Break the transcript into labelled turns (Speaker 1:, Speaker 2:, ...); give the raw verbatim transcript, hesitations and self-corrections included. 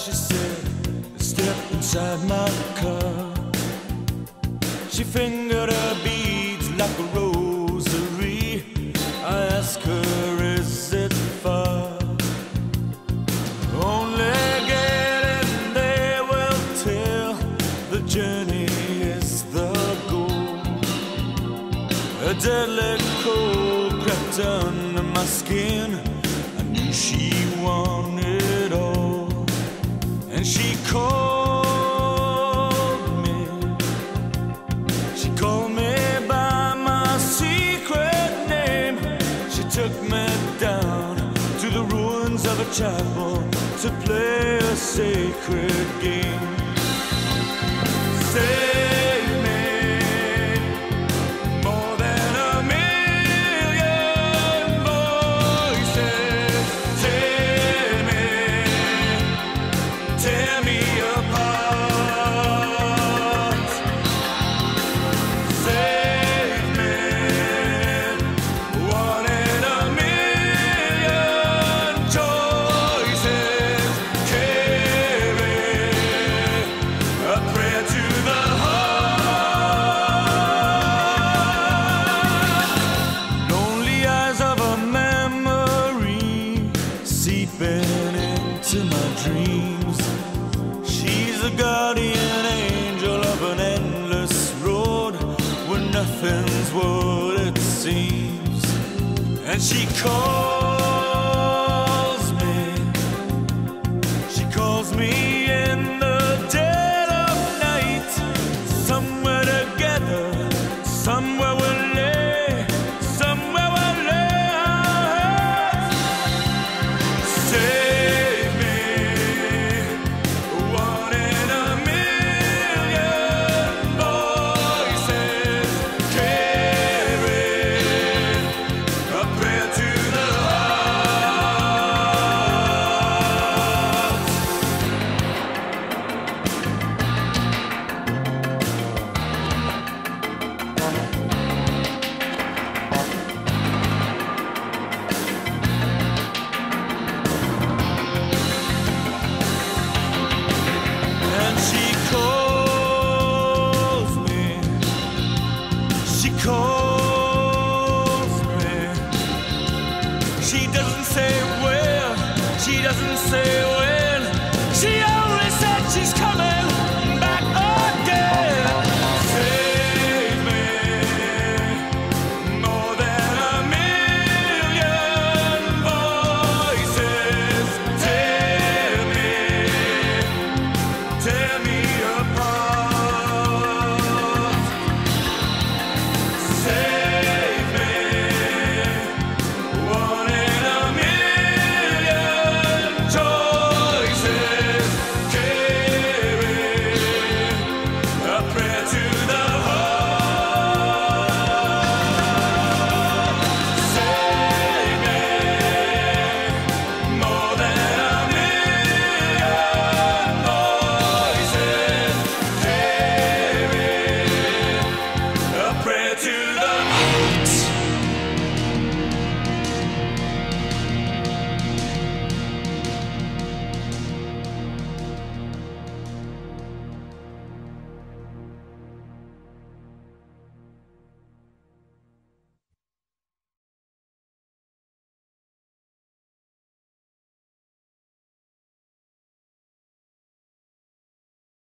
Speaker 1: she said, step inside my car. She fingered her beads like a rosary. I asked her, is it far? Only getting there will tell. The journey is the goal. A deadly cold crept under my skin. I knew she wanted all. And she called me. She called me by my secret name. She took me down to the ruins of a chapel to play a sacred game. Save me more than a million voices. Tear me, tear me apart. Save me, one in a million choices. Carry a prayer to the heart. Lonely eyes of a memory seeping into my dreams. She's the guardian angel of an endless road where nothing's what it seems. And she calls me, she calls me in the dead of night. Somewhere together, somewhere we'll lay, somewhere we'll lay our heads. Save me, one in a million voices. Carry a prayer to the heart. And she calls me, she calls me. She doesn't say where, she doesn't say